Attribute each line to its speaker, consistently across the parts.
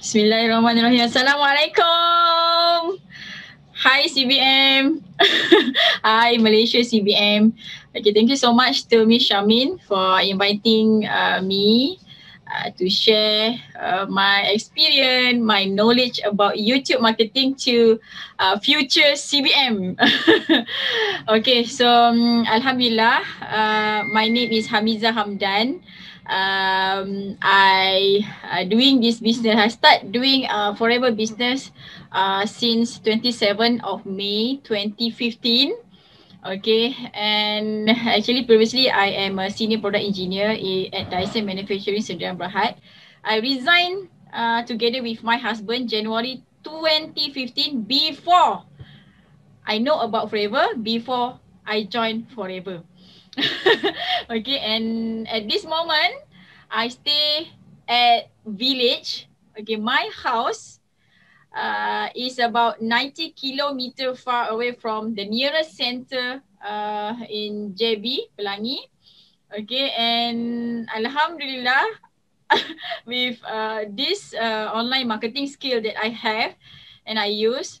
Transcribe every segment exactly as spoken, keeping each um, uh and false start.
Speaker 1: Bismillahirrahmanirrahim. Assalamualaikum. Hi C B M. Hi Malaysia C B M. Okay, thank you so much to Miss Shamin for inviting uh, me uh, to share uh, my experience, my knowledge about YouTube marketing to uh, future C B M. Okay, so um, Alhamdulillah, uh, my name is Hamiza Hamdan. um, I uh, doing this business. I start doing uh, forever business uh, since twenty-seventh of May twenty fifteen. Okay, and actually previously I am a senior product engineer i- at Dyson Manufacturing Sdn Bhd. I resigned uh, together with my husband January twenty fifteen before I know about Forever, before I joined Forever. Okay, and at this moment, I stay at village. Okay, my house uh, is about ninety kilometer far away from the nearest center uh, in J B, Pelangi. Okay, and Alhamdulillah, with uh, this uh, online marketing skill that I have and I use,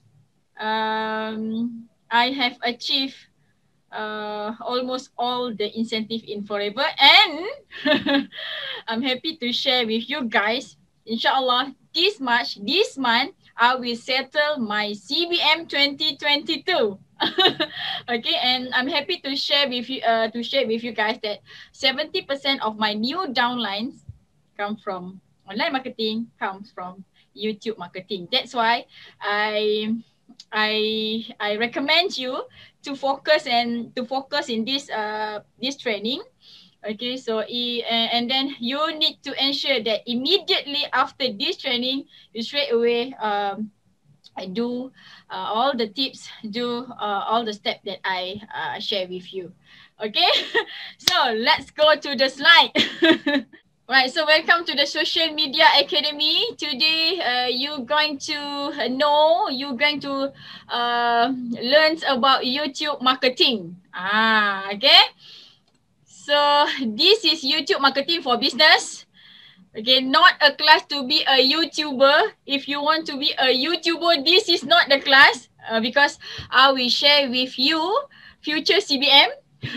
Speaker 1: um, I have achieved uh, almost all the incentive in Forever, and I'm happy to share with you guys. Inshallah, this March, this month, I will settle my C B M twenty twenty-two. Okay, and I'm happy to share with you uh, to share with you guys that seventy percent of my new downlines come from online marketing, comes from YouTube marketing. That's why I I I recommend you to focus and to focus in this uh this training. Okay, so e- and, and then you need to ensure that immediately after this training, you straight away um I do uh, all the tips, do uh, all the steps that I uh, share with you. Okay, so let's go to the slide. Right, so welcome to the Social Media Academy. Today, uh, you're going to know, you're going to uh, learn about YouTube marketing. Ah, okay. So this is YouTube marketing for business. Okay, not a class to be a YouTuber. If you want to be a YouTuber, this is not the class uh, because I will share with you future C B M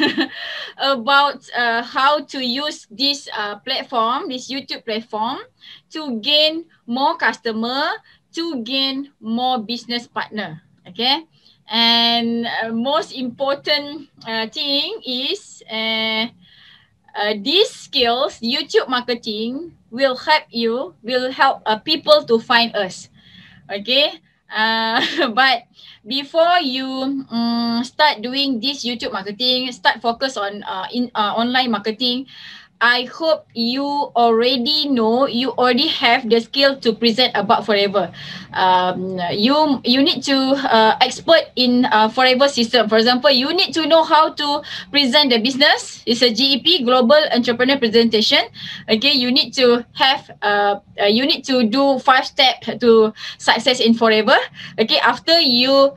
Speaker 1: about uh, how to use this uh, platform, this YouTube platform, to gain more customer, to gain more business partner. Okay, and uh, most important uh, thing is uh, uh, these skills, YouTube marketing, will help you, will help uh, people to find us. Okay. Uh, but before you um, start doing this YouTube marketing, start focus on uh, in uh, online marketing. I hope you already know, you already have the skill to present about Forever. Um, you you need to uh, expert in uh, Forever system. For example, you need to know how to present the business. It's a G E P, Global Entrepreneur Presentation. Okay, you need to have uh, uh you need to do five steps to success in Forever. Okay, after you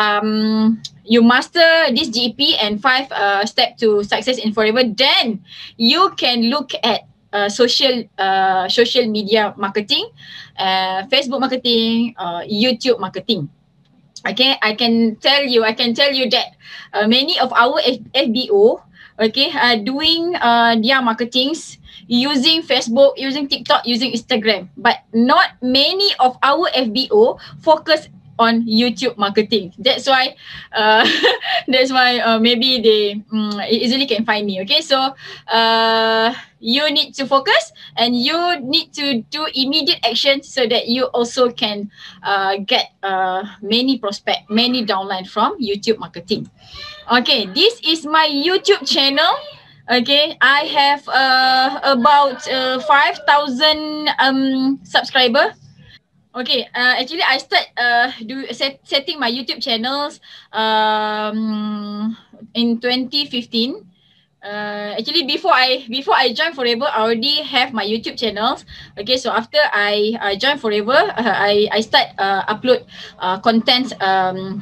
Speaker 1: um you master this G E P and five uh step to success in Forever, then you can look at uh, social uh, social media marketing, uh, Facebook marketing, uh, YouTube marketing. Okay, I can tell you, I can tell you that uh, many of our F- FBO, okay, are doing uh, their marketings using Facebook, using TikTok, using Instagram, but not many of our F B O focus on YouTube marketing. That's why, uh, that's why uh, maybe they um, easily can find me. Okay, so uh, you need to focus and you need to do immediate action so that you also can uh, get uh, many prospect, many downline from YouTube marketing. Okay, this is my YouTube channel. Okay, I have uh, about uh, five thousand um, subscriber. Okay, uh, actually I start uh, do set, setting my YouTube channels um, in twenty fifteen. uh, actually before I before I joined Forever, I already have my YouTube channels. Okay, so after I I joined Forever, uh, I I start uh, upload uh, content um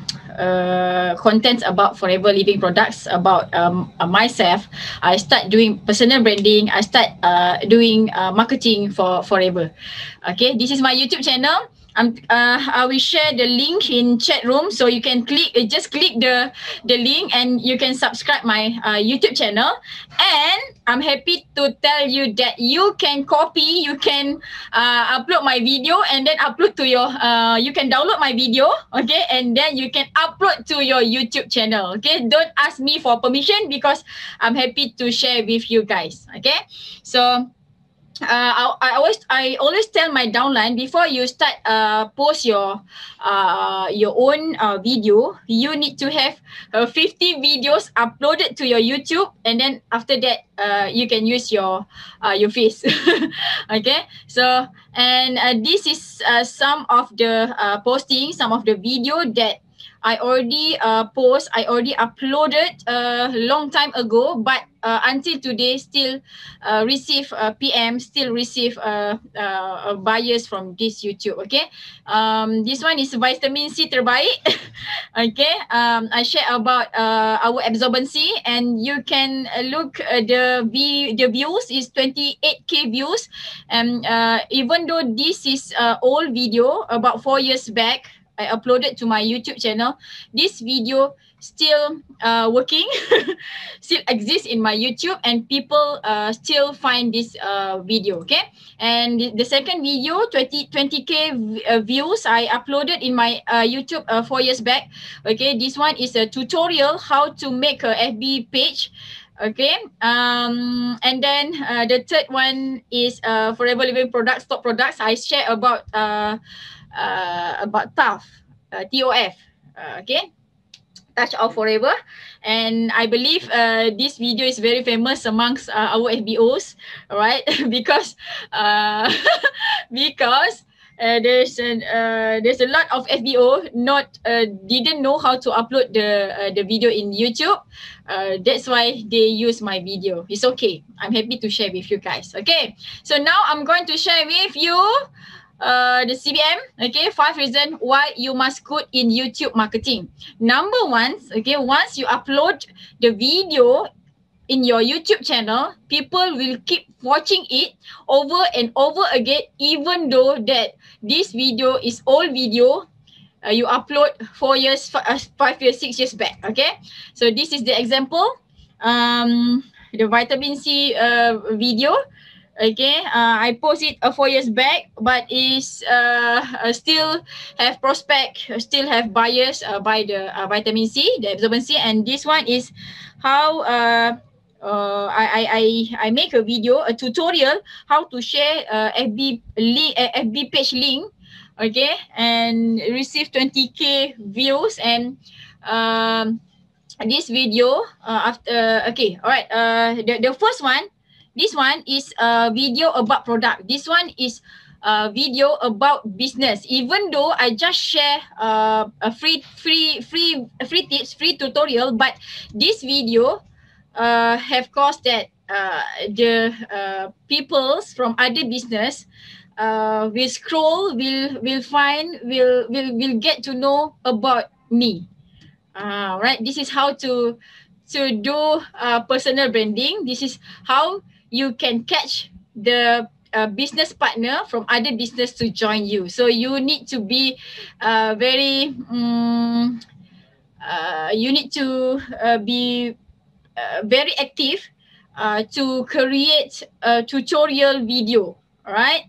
Speaker 1: uh contents about Forever Living products, about um uh, myself. I start doing personal branding. I start uh doing uh, marketing for Forever. Okay, this is my YouTube channel. Um, uh, I will share the link in chat room, so you can click, uh, just click the the link, and you can subscribe my uh, YouTube channel. And I'm happy to tell you that you can copy, you can uh, upload my video, and then upload to your, uh, you can download my video, okay, and then you can upload to your YouTube channel. Okay, don't ask me for permission because I'm happy to share with you guys. Okay, so uh, I, I always I always tell my downline, before you start uh post your uh your own uh video, you need to have uh, fifty videos uploaded to your YouTube, and then after that uh you can use your uh your face. Okay, so and uh, this is uh, some of the uh posting, some of the video that I already uh, post, I already uploaded a uh, long time ago, but uh, until today still uh, receive uh, P M, still receive uh, uh, buyers from this YouTube. Okay, um, this one is vitamin C terbaik. Okay, um, I share about uh, our absorbency, and you can uh, look uh, the v- the views is twenty-eight K views, and uh, even though this is uh, old video about four years back, I uploaded to my YouTube channel, this video still uh, working, still exists in my YouTube, and people uh, still find this uh, video. Okay, and the, the second video, twenty, twenty K v- uh, views, I uploaded in my uh, YouTube uh, four years back. Okay, this one is a tutorial how to make a F B page. Okay, um, and then uh, the third one is uh, Forever Living products, top products. I share about uh, uh, about T O F, uh, T O F. Uh, okay, Touch of Forever, and I believe uh, this video is very famous amongst uh, our F B Os, right? because uh, because uh, there's an uh, there's a lot of F B O not uh, didn't know how to upload the uh, the video in YouTube. Uh, that's why they use my video. It's okay. I'm happy to share with you guys. Okay, so now I'm going to share with you uh, the C B M. Okay, five reasons why you must good in YouTube marketing. Number one, okay, once you upload the video in your YouTube channel, people will keep watching it over and over again, even though that this video is old video. Uh, you upload four years, f- uh, five years, six years back. Okay, so this is the example. Um, the vitamin C uh, video. Okay, uh, I post it uh, four years back, but is uh, uh, still have prospect, uh, still have buyers uh, buy the uh, vitamin C, the absorbency, and this one is how uh, uh, I, I I I make a video, a tutorial how to share uh, F B link, uh, F B page link, okay, and receive twenty K views, and um, this video uh, after okay, all right, uh, the the first one. This one is a video about product. This one is a video about business. Even though I just share uh, a free, free, free, free tips, free tutorial, but this video uh, have caused that uh, the uh, peoples from other business uh, will scroll, will will find, will will will get to know about me. Uh, right. This is how to to do uh, personal branding. This is how you can catch the uh, business partner from other business to join you. So you need to be uh, very um, uh, you need to uh, be uh, very active uh, to create a tutorial video. All right.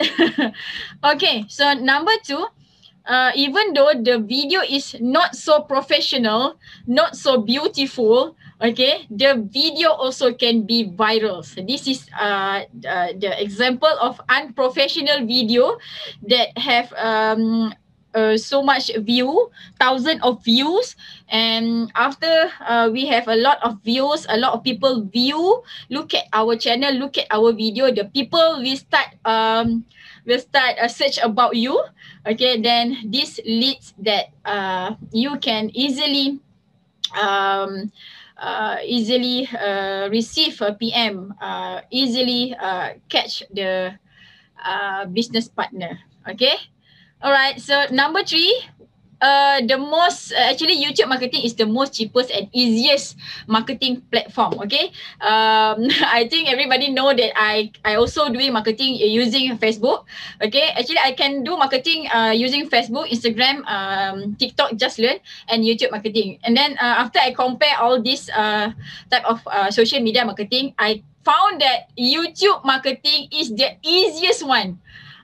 Speaker 1: Okay. So number two, uh, even though the video is not so professional, not so beautiful, okay, the video also can be viral. So this is uh, uh, the example of unprofessional video that have um, uh, so much view, thousand of views, and after uh, we have a lot of views, a lot of people view, look at our channel, look at our video, the people will start um will start a search about you. Okay, then this leads that uh, you can easily um, uh, easily uh, receive a P M, uh, easily uh, catch the uh, business partner. Okay. All right. So number three, uh, the most uh, actually YouTube marketing is the most cheapest and easiest marketing platform. Okay. Um, I think everybody know that I I also doing marketing using Facebook. Okay. Actually, I can do marketing uh, using Facebook, Instagram, um, TikTok, Just Learn, and YouTube marketing. And then uh, after I compare all these uh, type of uh, social media marketing, I found that YouTube marketing is the easiest one.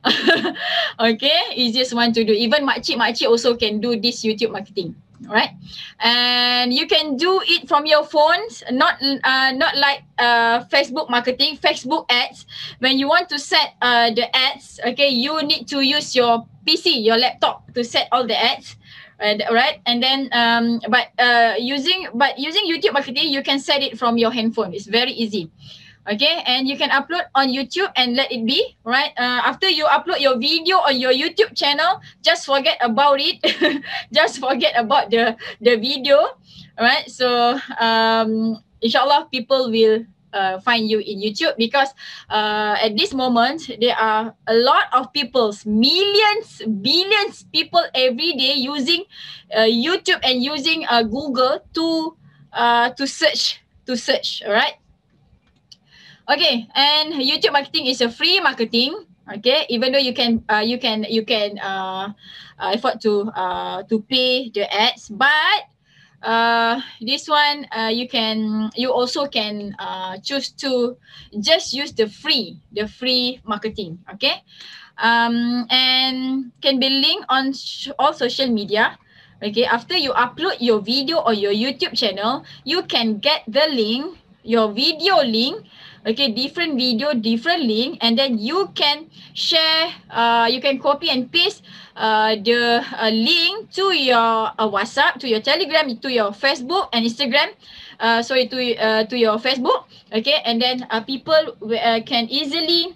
Speaker 1: Okay, easiest one to do. Even makcik makcik also can do this YouTube marketing. Alright, and you can do it from your phones, not uh, not like uh, Facebook marketing, Facebook ads. When you want to set uh, the ads, okay, you need to use your P C, your laptop to set all the ads. Uh, right, and then um, but uh, using but using YouTube marketing, you can set it from your handphone. It's very easy. Okay, and you can upload on YouTube and let it be, right? Uh, after you upload your video on your YouTube channel, just forget about it. Just forget about the the video, right? So um, inshallah, people will uh, find you in YouTube because uh, at this moment there are a lot of people, millions, billions people every day using uh, YouTube and using uh, Google to uh, to search to search, all right? Okay, and YouTube marketing is a free marketing. Okay, even though you can uh, you can you can uh, uh, afford to uh, to pay the ads, but uh, this one uh, you can you also can uh, choose to just use the free the free marketing. Okay, um, and can be linked on sh- all social media. Okay, after you upload your video or your YouTube channel, you can get the link, your video link. Okay, different video, different link, and then you can share, uh, you can copy and paste uh, the uh, link to your uh, WhatsApp, to your Telegram, to your Facebook and Instagram. Uh, sorry, to uh, to your Facebook. Okay, and then uh, people uh, can easily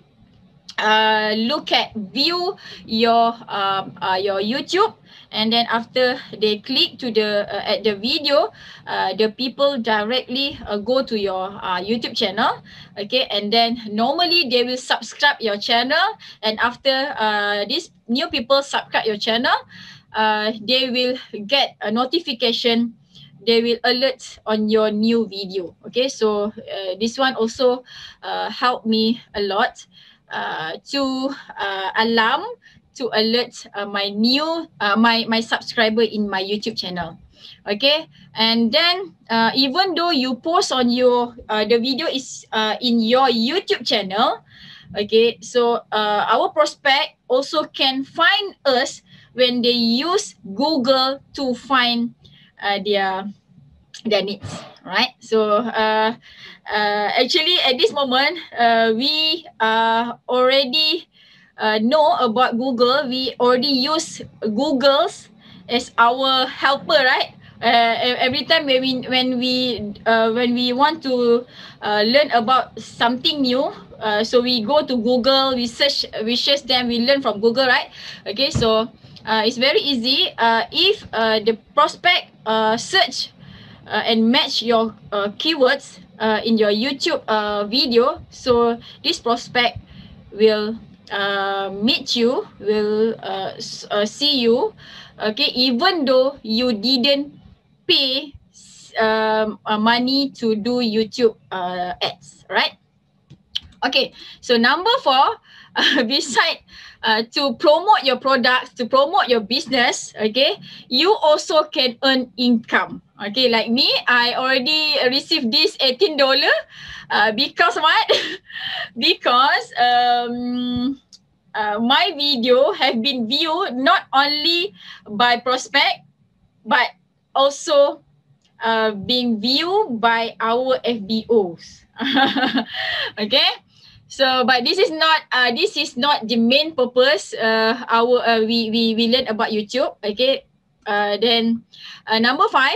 Speaker 1: uh, look at view your um, uh, your YouTube, and then after they click to the uh, at the video, uh, the people directly uh, go to your uh, YouTube channel. Okay, and then normally they will subscribe your channel, and after uh, these new people subscribe your channel, uh, they will get a notification, they will alert on your new video. Okay, so uh, this one also uh, helped me a lot uh, to uh, alarm, to alert uh, my new uh, my my subscriber in my YouTube channel. Okay, and then uh, even though you post on your uh, the video is uh, in your YouTube channel. Okay, so uh, our prospect also can find us when they use Google to find uh, their their needs, right? So uh, uh, actually at this moment, uh, we uh, already uh, know about Google. We already use Google's as our helper, right? Uh, e- every time when we when we uh, when we want to uh, learn about something new, uh, so we go to Google, we search, we search them, we learn from Google, right? Okay, so uh, it's very easy. Uh, if uh, the prospect uh, search uh, and match your uh, keywords uh, in your YouTube uh, video, so this prospect will uh, meet you, will uh, s- uh, see you. Okay, even though you didn't pay um, uh, money to do YouTube uh, ads, right? Okay, so number four, uh, beside uh, to promote your products, to promote your business, okay, you also can earn income. Okay, like me, I already received this eighteen dollars uh, because what? Because um, uh, my video have been viewed not only by prospect, but also uh, being viewed by our F B Os. Okay, so but this is not uh, this is not the main purpose. Uh, our uh, we we we learn about YouTube. Okay, uh, then uh, number five,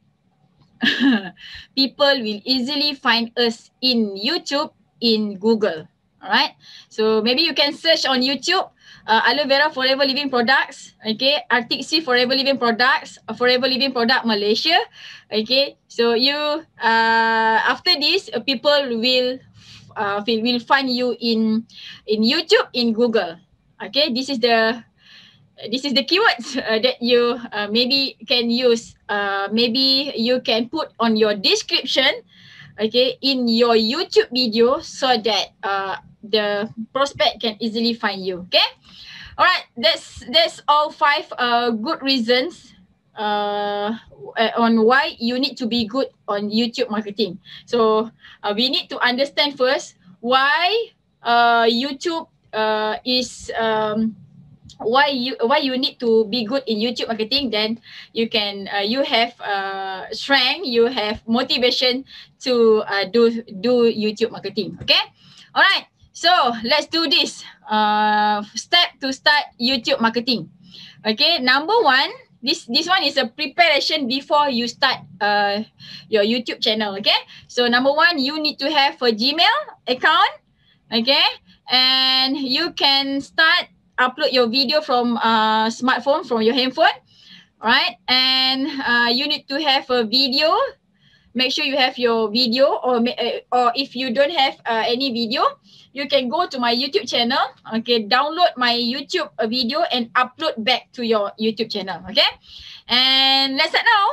Speaker 1: people will easily find us in YouTube, in Google. All right, so maybe you can search on YouTube uh, aloe vera forever living products, okay, Arctic Sea forever living products, uh, forever living product Malaysia, okay. So you uh, after this, uh, people will uh, will, will find you in in YouTube, in Google, okay. This is the this is the keywords uh, that you uh, maybe can use. Uh, maybe you can put on your description, okay, in your YouTube video, so that uh, the prospect can easily find you. Okay. All right. That's that's all five uh, good reasons uh, on why you need to be good on YouTube marketing. So uh, we need to understand first why uh, YouTube uh, is um, why you why you need to be good in YouTube marketing. Then you can uh, you have uh, strength, you have motivation to uh, do do YouTube marketing. Okay. All right. So let's do this. Uh, step to start YouTube marketing. Okay. Number one, this this one is a preparation before you start uh, your YouTube channel. Okay. So number one, you need to have a Gmail account. Okay. And you can start upload your video from uh, smartphone, from your handphone. Right. And uh, you need to have a video. Make sure you have your video, or uh, or if you don't have uh, any video, you can go to my YouTube channel. Okay, download my YouTube uh, video and upload back to your YouTube channel. Okay, and let's start now.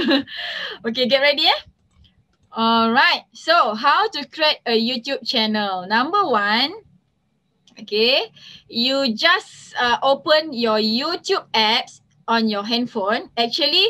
Speaker 1: Okay, get ready. Eh? All right. So how to create a YouTube channel? Number one, okay, you just uh, open your YouTube apps on your handphone. Actually,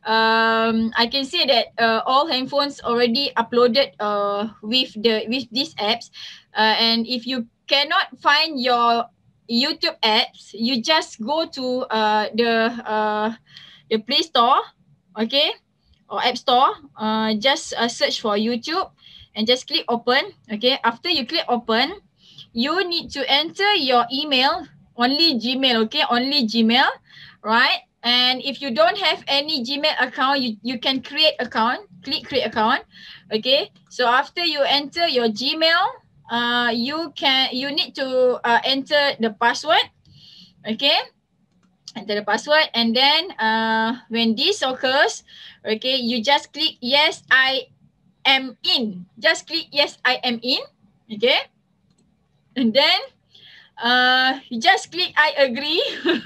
Speaker 1: um, I can say that uh, all handphones already uploaded uh, with the with these apps. Uh, and if you cannot find your YouTube apps, you just go to uh, the uh, the Play Store, okay, or App Store. Uh, just uh, search for YouTube and just click open. Okay, after you click open, you need to enter your email, only Gmail, okay, only Gmail, right? And if you don't have any Gmail account, you, you can create account, click create account, okay? So after you enter your Gmail, uh, you can, you need to uh, enter the password, okay? Enter the password, and then uh, when this occurs, okay, you just click yes, I am in. Just click yes, I am in, okay? And then uh, you just click I agree.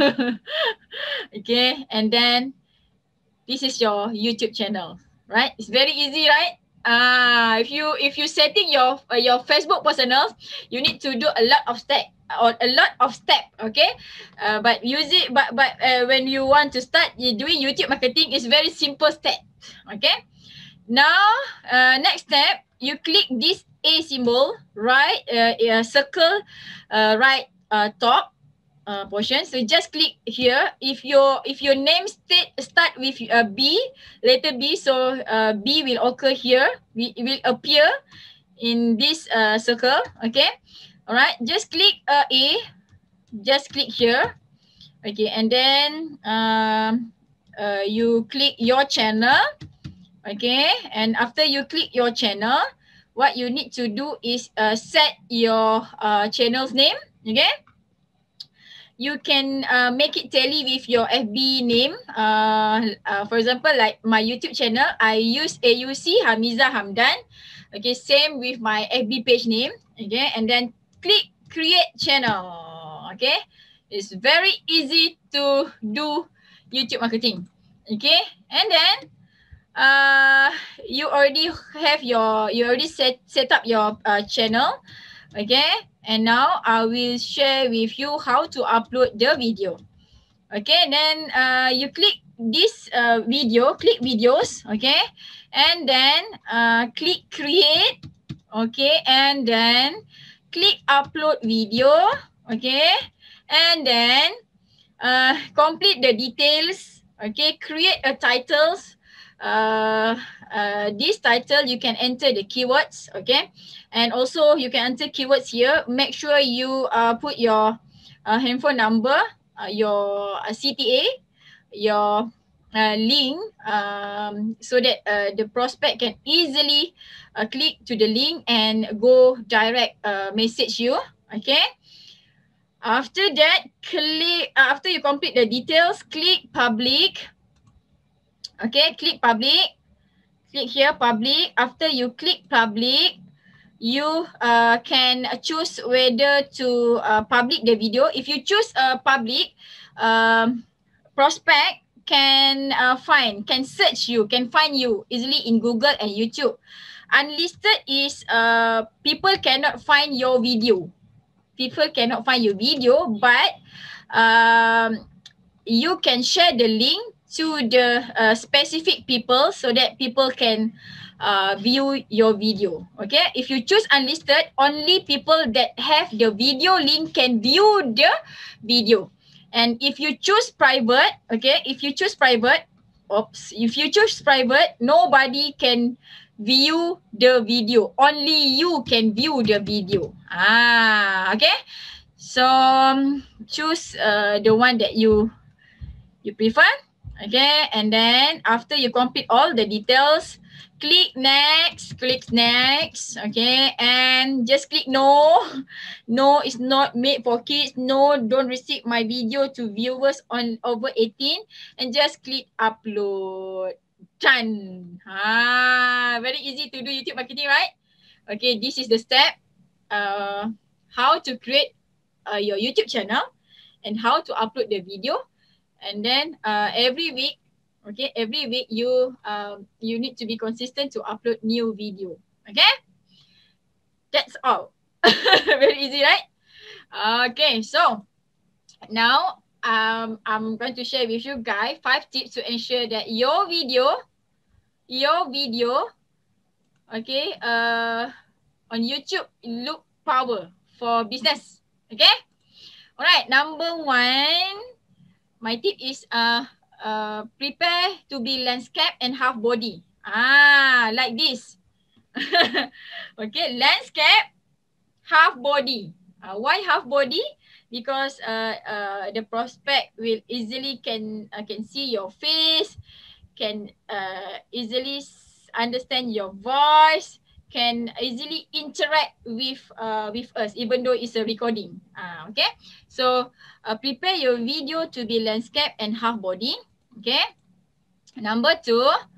Speaker 1: Okay, and then this is your YouTube channel, right? It's very easy, right? Uh, if you if you setting your uh, your Facebook personal, you need to do a lot of step or a lot of step, okay? Uh, but use it, but but uh, when you want to start you doing YouTube marketing, it's very simple step, okay? Now, uh, next step, you click this A symbol, right? Uh, uh, circle, uh, right uh, top uh, portion. So just click here. If your if your name state start with uh, B, letter B, so uh, B will occur here. We it will appear in this uh, circle. Okay, all right. Just click uh, A. Just click here. Okay, and then um, uh, you click your channel. Okay, and after you click your channel, what you need to do is uh, set your uh, channel's name. Okay, you can uh, make it tally with your F B name. Uh, uh, for example, like my YouTube channel, I use A U C Hamiza Hamdan. Okay, same with my F B page name. Okay, and then click create channel. Okay, it's very easy to do YouTube marketing. Okay, and then uh you already have your you already set set up your uh, channel, okay, and now I will share with you how to upload the video. Okay, then uh you click this uh video, click videos, okay, and then uh click create, okay, and then click upload video, okay, and then uh complete the details, okay, create a titles. Uh, uh, this title you can enter the keywords, okay, and also you can enter keywords here. Make sure you uh, put your uh, handphone number, uh, your uh, C T A, your uh, link, um, so that uh, the prospect can easily uh, click to the link and go direct uh, message you, okay. After that, click, uh, after you complete the details, click public. Okay, click public. Click here public. After you click public, you uh, can choose whether to uh, public the video. If you choose uh, public, um, prospect can uh, find, can search you, can find you easily in Google and YouTube. Unlisted is uh, people cannot find your video. People cannot find your video, but um, you can share the link to the uh, specific people so that people can uh, view your video. Okay, if you choose unlisted, only people that have the video link can view the video. And if you choose private, okay, if you choose private, oops, if you choose private, nobody can view the video. Only you can view the video. Ah, okay. So um, choose uh, the one that you you prefer. Okay, and then after you complete all the details, click next, click next. Okay, and just click no. No, it's not made for kids. No, don't receive my video to viewers on over eighteen. And just click upload. Done. Ah, very easy to do YouTube marketing, right? Okay, this is the step. Uh, how to create uh, your YouTube channel and how to upload the video. And then uh, every week, okay, every week you um, you need to be consistent to upload new video. Okay, that's all. Very easy, right? Okay, so now um, I'm going to share with you guys five tips to ensure that your video, your video, okay, uh, on YouTube look power for business. Okay, all right. Number one. My tip is uh, uh, prepare to be landscape and half body. Ah, like this. Okay, landscape, half body. Uh, why half body? Because uh, uh, the prospect will easily can uh, can see your face, can uh, easily understand your voice, can easily interact with uh, with us even though it's a recording. Uh, okay, so uh, prepare your video to be landscape and half body. Okay, number two,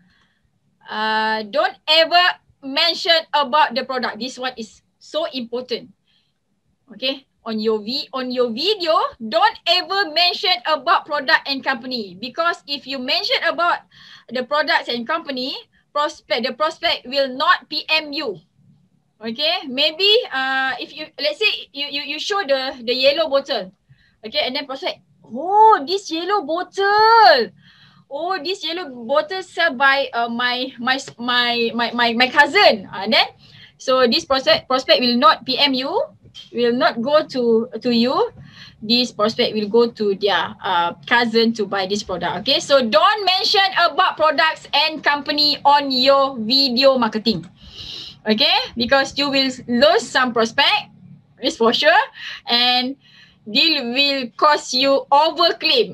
Speaker 1: uh, don't ever mention about the product. This one is so important. Okay, on your v on your video, don't ever mention about product and company, because if you mention about the products and company, prospect the prospect will not P M you. Okay, maybe uh if you, let's say you you, you show the the yellow bottle, okay, and then prospect, oh, this yellow bottle, oh, this yellow bottle sell by uh, my, my my my my my cousin. And uh, then so this prospect prospect will not P M you, will not go to to you. This prospect will go to their uh, cousin to buy this product. Okay, so don't mention about products and company on your video marketing. Okay, because you will lose some prospect, it's for sure, and deal will cause you overclaim.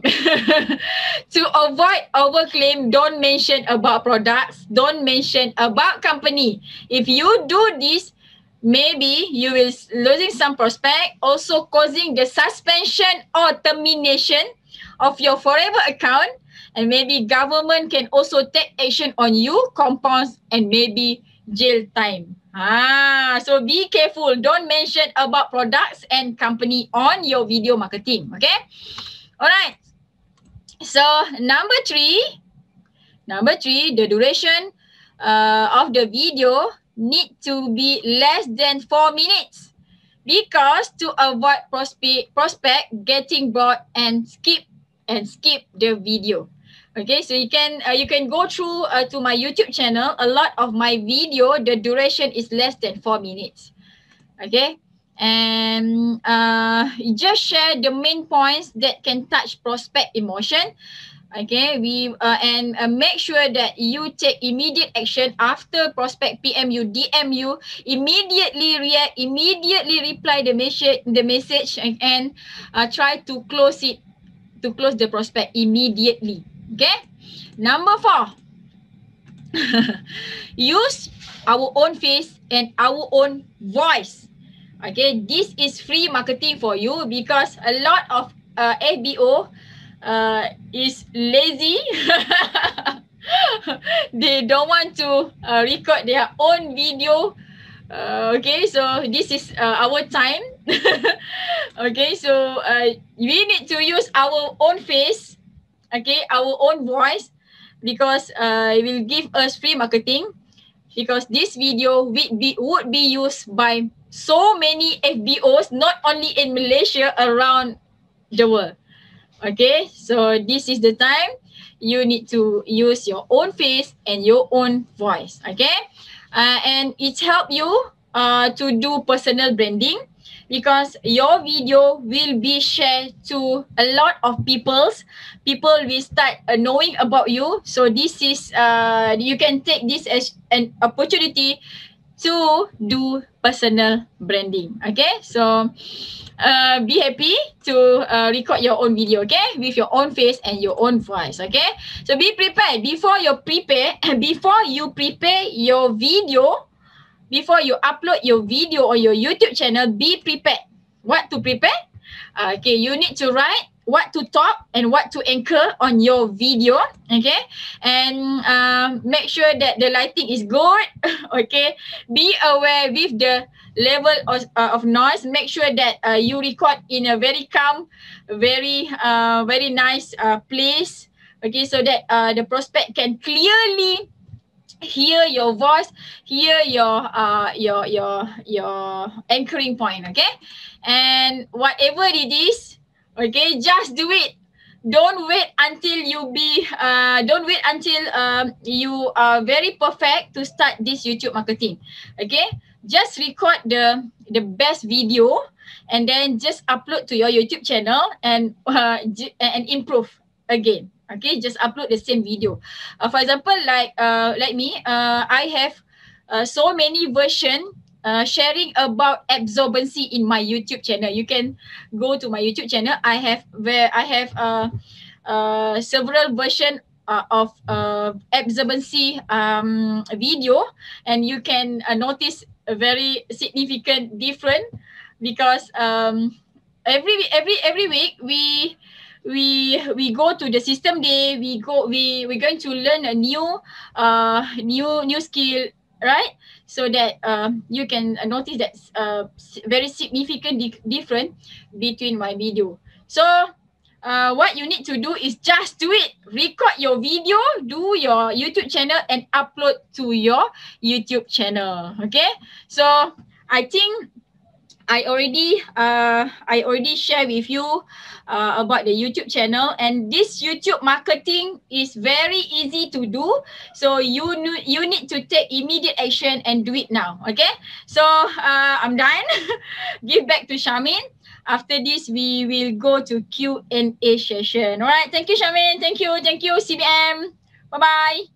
Speaker 1: To avoid overclaim, don't mention about products, don't mention about company. If you do this, maybe you will losing some prospect, also causing the suspension or termination of your forever account, and maybe government can also take action on you, compounds, and maybe jail time. Ah, so be careful. Don't mention about products and company on your video marketing. Okay. Alright. So number three, number three, the duration uh, of the video need to be less than four minutes, because to avoid prospect prospect getting bored and skip and skip the video. Okay, so you can uh, you can go through uh, to my YouTube channel. A lot of my video, the duration is less than four minutes. Okay, and uh, just share the main points that can touch prospect emotion. Okay, we uh, and uh, make sure that you take immediate action after prospect P M you, D M you, immediately react, immediately reply the message, the message, and, and uh, try to close it, to close the prospect immediately. Okay, number four, use our own face and our own voice. Okay, this is free marketing for you because a lot of uh, F B O uh, is lazy. They don't want to uh, record their own video. Uh, okay, so this is uh, our time. Okay, so uh, we need to use our own face, okay, our own voice, because uh, it will give us free marketing. Because this video would be, would be used by so many F B Os, not only in Malaysia, around the world. Okay, so this is the time you need to use your own face and your own voice. Okay, uh, and it help you uh, to do personal branding, because your video will be shared to a lot of people's people will start uh, knowing about you. So this is uh, you can take this as an opportunity to do personal branding. Okay, so uh, be happy to uh, record your own video, okay, with your own face and your own voice. Okay, so be prepared before you prepare before you prepare your video, before you upload your video on your YouTube channel. Be prepared. What to prepare? Uh, okay, you need to write what to talk and what to anchor on your video. Okay, and um, make sure that the lighting is good. Okay, be aware with the level of, uh, of noise. Make sure that uh, you record in a very calm, very uh, very nice uh, place. Okay, so that uh, the prospect can clearly hear your voice, hear your uh your your your anchoring point. Okay, and whatever it is, okay, just do it. Don't wait until you be uh don't wait until um you are very perfect to start this YouTube marketing. Okay, just record the the best video and then just upload to your YouTube channel and uh, and improve again. Okay, just upload the same video. Uh, for example, like uh, like me, uh, I have uh, so many version uh, sharing about absorbency in my YouTube channel. You can go to my YouTube channel. I have where I have uh, uh, several version uh, of uh, absorbency um, video, and you can uh, notice a very significant difference, because um, every every every week we we we go to the system day. We go we we're going to learn a new uh new new skill, right? So that um you can uh, notice that uh very significant di- difference between my video. So uh what you need to do is just do it. Record your video, do your YouTube channel, and upload to your YouTube channel. Okay, so I think I already uh I already share with you uh, about the YouTube channel, and this YouTube marketing is very easy to do. So you need you need to take immediate action and do it now. Okay, so uh, I'm done. Give back to Shamin. After this, we will go to Q and A session. All right, thank you, Shamin. Thank you, thank you, C B M. Bye bye.